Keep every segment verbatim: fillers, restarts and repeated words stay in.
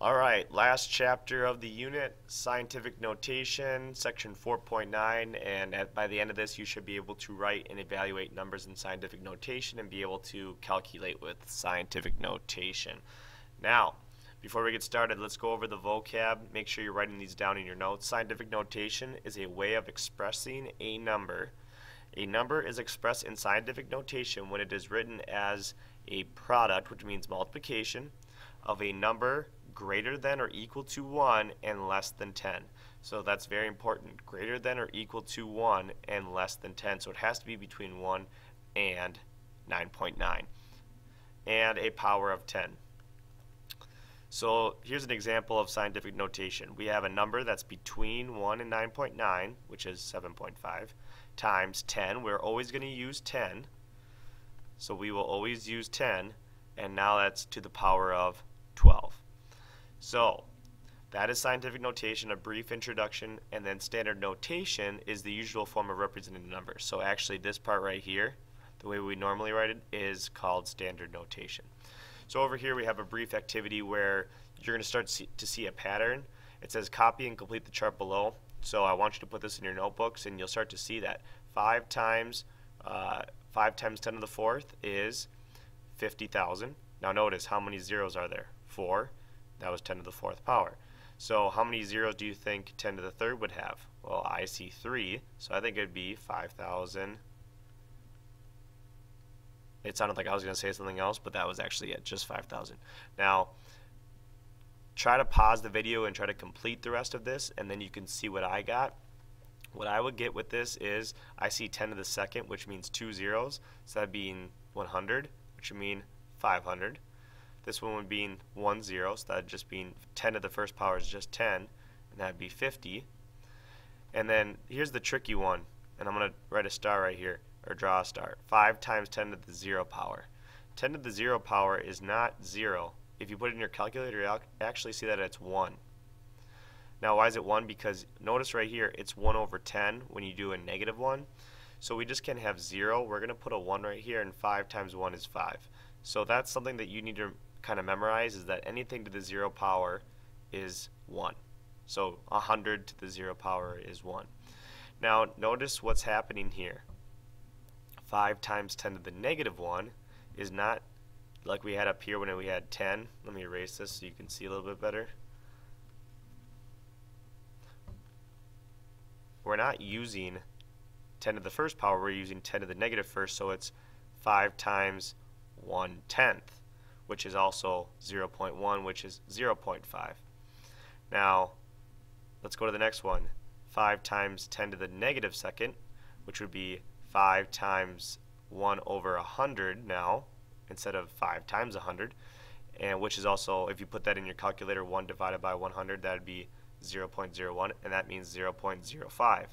All right, last chapter of the unit, scientific notation, section four point nine, and at, by the end of this you should be able to write and evaluate numbers in scientific notation and be able to calculate with scientific notation. Now, before we get started, let's go over the vocab. Make sure you're writing these down in your notes. Scientific notation is a way of expressing a number. A number is expressed in scientific notation when it is written as a product, which means multiplication, of a number greater than or equal to one and less than ten. So that's very important. Greater than or equal to one and less than ten. So it has to be between one and nine point nine. And a power of ten. So here's an example of scientific notation. We have a number that's between one and nine point nine, which is seven point five, times ten. We're always going to use ten. So we will always use ten, and now that's to the power of twelve. So that is scientific notation, a brief introduction, and then standard notation is the usual form of representing a number. So actually this part right here, the way we normally write it, is called standard notation. So over here we have a brief activity where you're going to start to see a pattern. It says copy and complete the chart below. So I want you to put this in your notebooks and you'll start to see that five times uh, five times ten to the fourth is fifty thousand. Now notice how many zeros are there? Four. That was ten to the fourth power. So how many zeros do you think ten to the third would have? Well, I see three, so I think it would be five thousand. It sounded like I was going to say something else, but that was actually it, just five thousand. Now, try to pause the video and try to complete the rest of this, and then you can see what I got. What I would get with this is I see ten to the second, which means two zeros, so that being one hundred, which would mean five hundred. This one would be one zero, so that would just mean ten to the first power is just ten, and that would be fifty. And then here's the tricky one, and I'm going to write a star right here, or draw a star. five times ten to the zero power. ten to the zero power is not zero. If you put it in your calculator, you'll actually see that it's one. Now why is it one? Because notice right here, it's one over ten when you do a negative one. So we just can't have zero. We're going to put a one right here, and five times one is five. So that's something that you need to kind of memorize, is that anything to the zero power is one. So one hundred to the zero power is one. Now notice what's happening here. five times ten to the negative one is not like we had up here when we had ten. Let me erase this so you can see a little bit better. We're not using ten to the first power, we're using ten to the negative first, so it's five times one tenth, which is also zero point one, which is zero point five. Now, let's go to the next one. five times ten to the negative second, which would be five times one over one hundred now, instead of five times one hundred, and which is also, if you put that in your calculator, one divided by one hundred, that would be zero point zero one, and that means zero point zero five.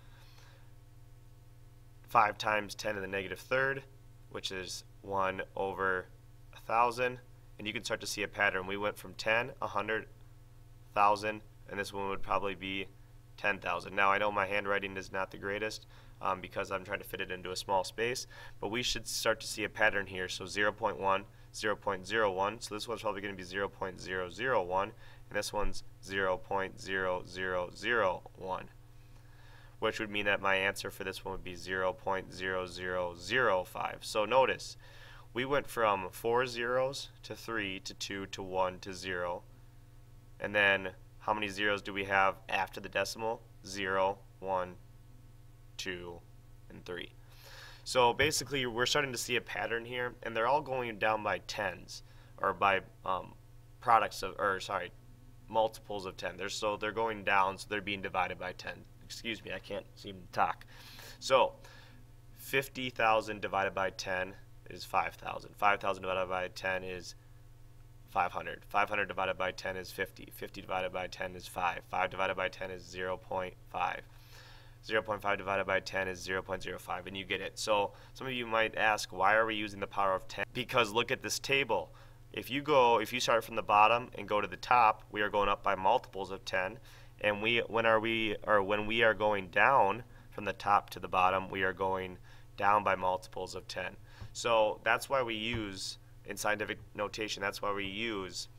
five times ten to the negative third, which is one over one thousand, and you can start to see a pattern. We went from ten, one hundred, one thousand, and this one would probably be ten thousand. Now I know my handwriting is not the greatest um, because I'm trying to fit it into a small space, but we should start to see a pattern here. So zero point one, zero point zero one, so this one's probably going to be zero point zero zero one, and this one's zero point zero zero zero one, which would mean that my answer for this one would be zero point zero zero zero five. So notice, we went from four zeros to three to two to one to zero, and then how many zeros do we have after the decimal? zero, one, two, and three. So basically we're starting to see a pattern here, and they're all going down by tens, or by um, products of, or sorry, multiples of ten. They're, so they're going down, so they're being divided by ten. Excuse me, I can't seem to talk. So fifty thousand divided by ten is five thousand. five thousand divided by ten is five hundred. five hundred divided by ten is fifty. fifty divided by ten is five. five divided by ten is zero point five. zero point five divided by ten is zero point zero five, and you get it. So some of you might ask, why are we using the power of ten? Because look at this table. If you go, if you start from the bottom and go to the top, we are going up by multiples of ten. And we, when are we, or when we are going down from the top to the bottom, we are going down by multiples of ten. So that's why we use, in scientific notation, that's why we use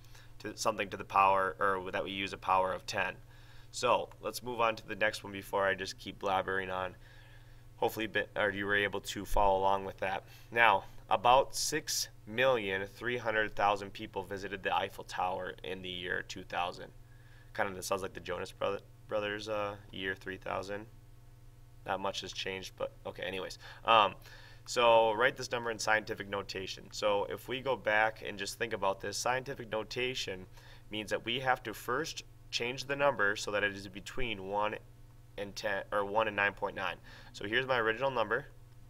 to something to the power, or that we use a power of ten. So let's move on to the next one before I just keep blabbering on. Hopefully or you were able to follow along with that. Now, about six million three hundred thousand people visited the Eiffel Tower in the year two thousand. Kind of, this sounds like the Jonas brother, Brothers uh, year three thousand. Not much has changed, but okay, anyways. Um, so write this number in scientific notation. So if we go back and just think about this, scientific notation means that we have to first change the number so that it is between one and ten, or one and nine point nine. So here's my original number.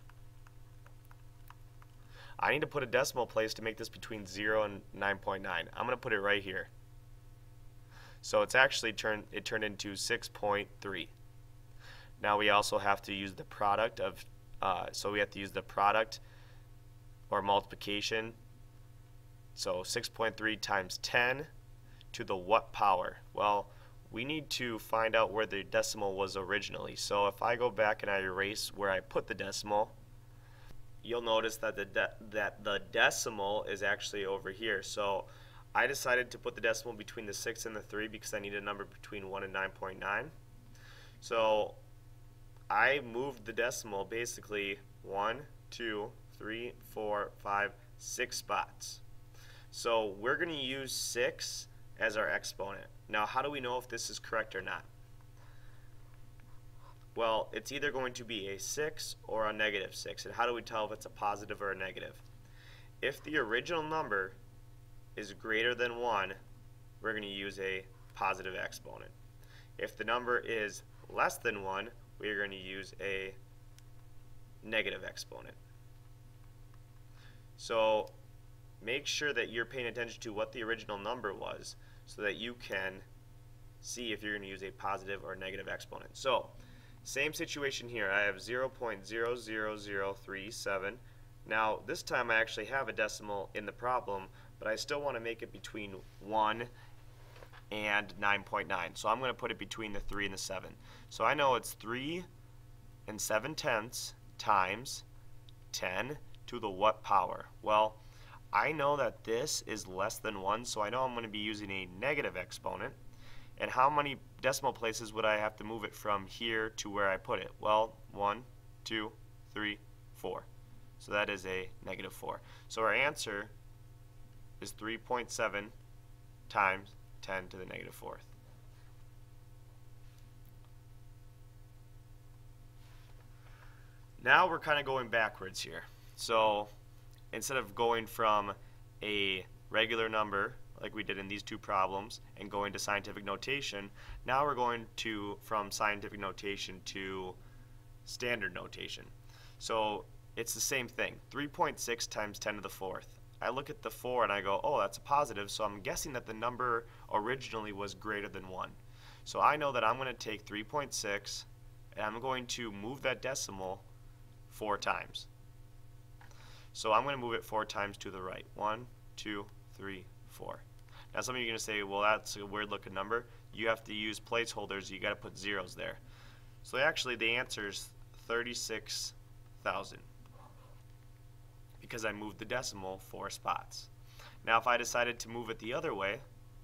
I need to put a decimal place to make this between zero and nine point nine. I'm going to put it right here. So it's actually turned it turned into six point three. Now we also have to use the product of uh, so we have to use the product or multiplication. So six point three times ten to the what power? Well, we need to find out where the decimal was originally. So if I go back and I erase where I put the decimal, you'll notice that the de that the decimal is actually over here. So I decided to put the decimal between the six and the three because I need a number between one and nine point nine. So I moved the decimal basically one, two, three, four, five, six spots. So we're going to use six as our exponent. Now, how do we know if this is correct or not? Well, it's either going to be a six or a negative six. And how do we tell if it's a positive or a negative? If the original number is greater than one, we're going to use a positive exponent. If the number is less than one, we're going to use a negative exponent. So make sure that you're paying attention to what the original number was so that you can see if you're going to use a positive or negative exponent. So same situation here. I have zero point zero zero zero three seven. Now this time I actually have a decimal in the problem, but I still want to make it between one and nine point nine. So I'm going to put it between the three and the seven. So I know it's three and seven tenths times ten to the what power? Well, I know that this is less than one, so I know I'm going to be using a negative exponent. And how many decimal places would I have to move it from here to where I put it? Well, one, two, three, four. So that is a negative four. So our answer is three point seven times ten to the negative fourth. Now we're kind of going backwards here. So instead of going from a regular number like we did in these two problems and going to scientific notation, now we're going to from scientific notation to standard notation. So it's the same thing, three point six times ten to the fourth. I look at the four and I go, oh, that's a positive, so I'm guessing that the number originally was greater than one. So I know that I'm going to take three point six and I'm going to move that decimal four times. So I'm going to move it four times to the right. One, two, three, four. Now some of you are going to say, well, that's a weird looking number. You have to use placeholders. You got to put zeros there. So actually the answer is thirty-six thousand because I moved the decimal four spots. Now if I decided to move it the other way,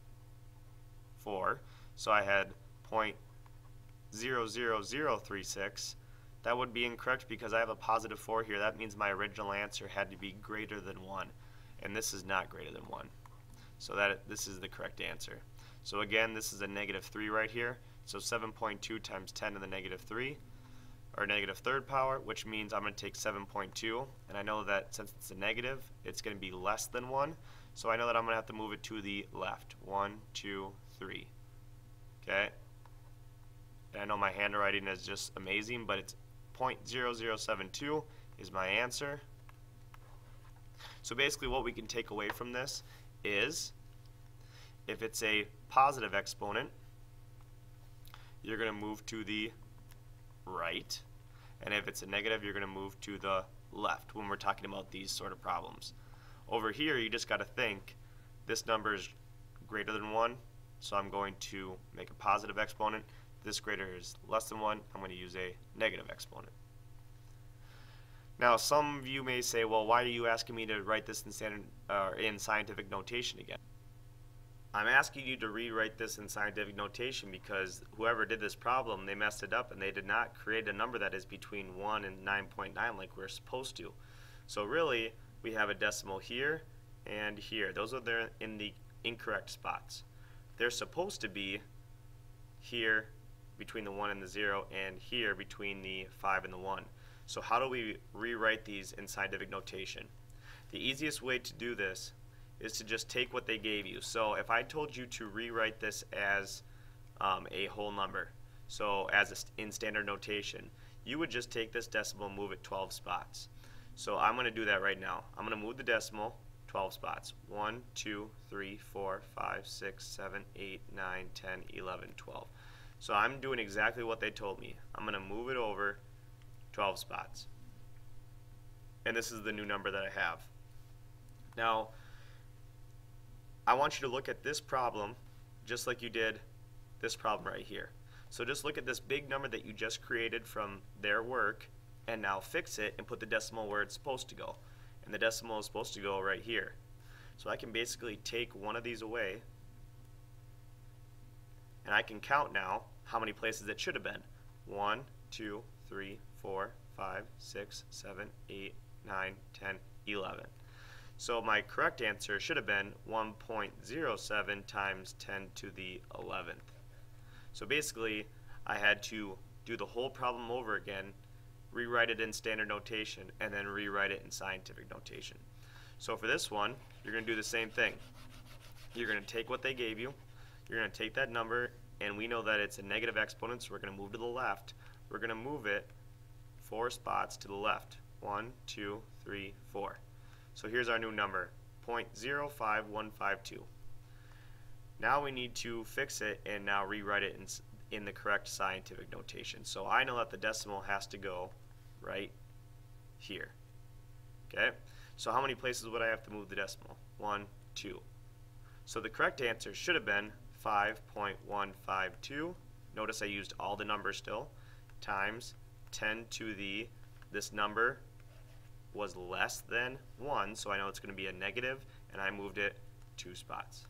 four, so I had zero point zero zero zero three six, that would be incorrect because I have a positive four here. That means my original answer had to be greater than one, and this is not greater than one. So that this is the correct answer. So again, this is a negative three right here. So seven point two times ten to the negative three, or negative third power, which means I'm going to take seven point two, and I know that since it's a negative, it's going to be less than one. So I know that I'm going to have to move it to the left. One, two, three. Okay? And I know my handwriting is just amazing, but it's zero point zero zero seven two is my answer. So basically what we can take away from this is if it's a positive exponent, you're going to move to the right, and if it's a negative, you're going to move to the left when we're talking about these sort of problems. Over here, you just got to think this number is greater than one, so I'm going to make a positive exponent. This greater is less than one, I'm going to use a negative exponent. Now some of you may say, well, why are you asking me to write this in standard uh, in scientific notation again? I'm asking you to rewrite this in scientific notation because whoever did this problem, they messed it up and they did not create a number that is between one and nine point nine like we're supposed to. So really, we have a decimal here and here. Those are there in the incorrect spots. They're supposed to be here between the one and the zero and here between the five and the one. So how do we rewrite these in scientific notation? The easiest way to do this is to just take what they gave you. So if I told you to rewrite this as um, a whole number, so as a st in standard notation, you would just take this decimal and move it twelve spots. So I'm going to do that right now. I'm going to move the decimal twelve spots. one, two, three, four, five, six, seven, eight, nine, ten, eleven, twelve. So I'm doing exactly what they told me. I'm going to move it over twelve spots. And this is the new number that I have. Now, I want you to look at this problem just like you did this problem right here. So just look at this big number that you just created from their work and now fix it and put the decimal where it's supposed to go. And the decimal is supposed to go right here. So I can basically take one of these away and I can count now how many places it should have been. one, two, three, four, five, six, seven, eight, nine, ten, eleven. So my correct answer should have been one point zero seven times ten to the eleventh. So basically, I had to do the whole problem over again, rewrite it in standard notation, and then rewrite it in scientific notation. So for this one, you're going to do the same thing. You're going to take what they gave you, you're going to take that number, and we know that it's a negative exponent, so we're going to move to the left. We're going to move it four spots to the left. One, two, three, four. So here's our new number, zero point zero five one five two. Now we need to fix it and now rewrite it in, in the correct scientific notation. So I know that the decimal has to go right here. Okay? So how many places would I have to move the decimal? One, two. So the correct answer should have been five point one five two. Notice I used all the numbers still, times ten to the, this number was less than one, so I know it's going to be a negative, and I moved it two spots.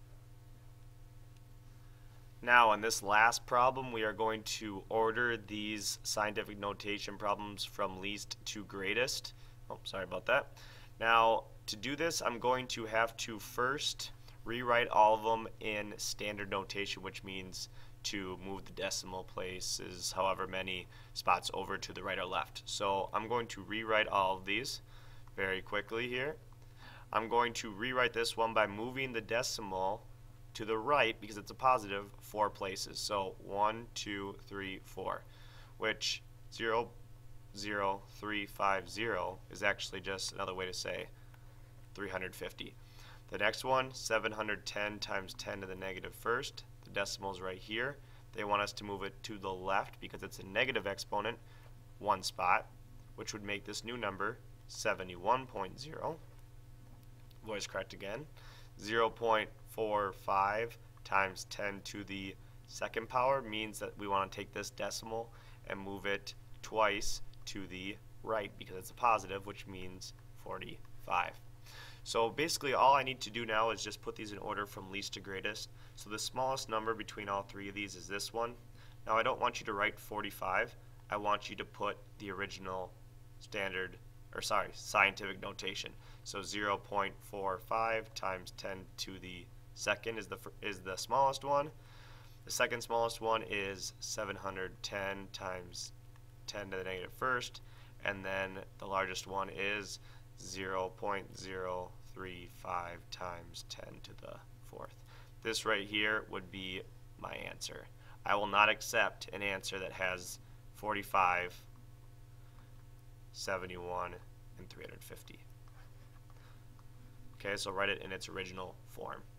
Now, on this last problem, we are going to order these scientific notation problems from least to greatest. Oh, sorry about that. Now, to do this, I'm going to have to first rewrite all of them in standard notation, which means to move the decimal places however many spots over to the right or left. So I'm going to rewrite all of these very quickly here. I'm going to rewrite this one by moving the decimal to the right because it's a positive four places. So one, two, three, four, which zero, zero, three, five, zero is actually just another way to say three hundred fifty. The next one, seven hundred ten times ten to the negative first. The decimal is right here. They want us to move it to the left because it's a negative exponent, one spot, which would make this new number seventy-one point zero. Voice correct again. zero point four five times ten to the second power means that we want to take this decimal and move it twice to the right because it's a positive, which means forty-five. So basically all I need to do now is just put these in order from least to greatest. So the smallest number between all three of these is this one. Now I don't want you to write forty-five. I want you to put the original standard, or sorry, scientific notation. So zero point four five times ten to the second is the is the smallest one. The second smallest one is seven hundred ten times ten to the negative first, and then the largest one is zero point zero three five times ten to the fourth. This right here would be my answer. I will not accept an answer that has forty-five, seventy-one, and three hundred fifty. Okay, so write it in its original form.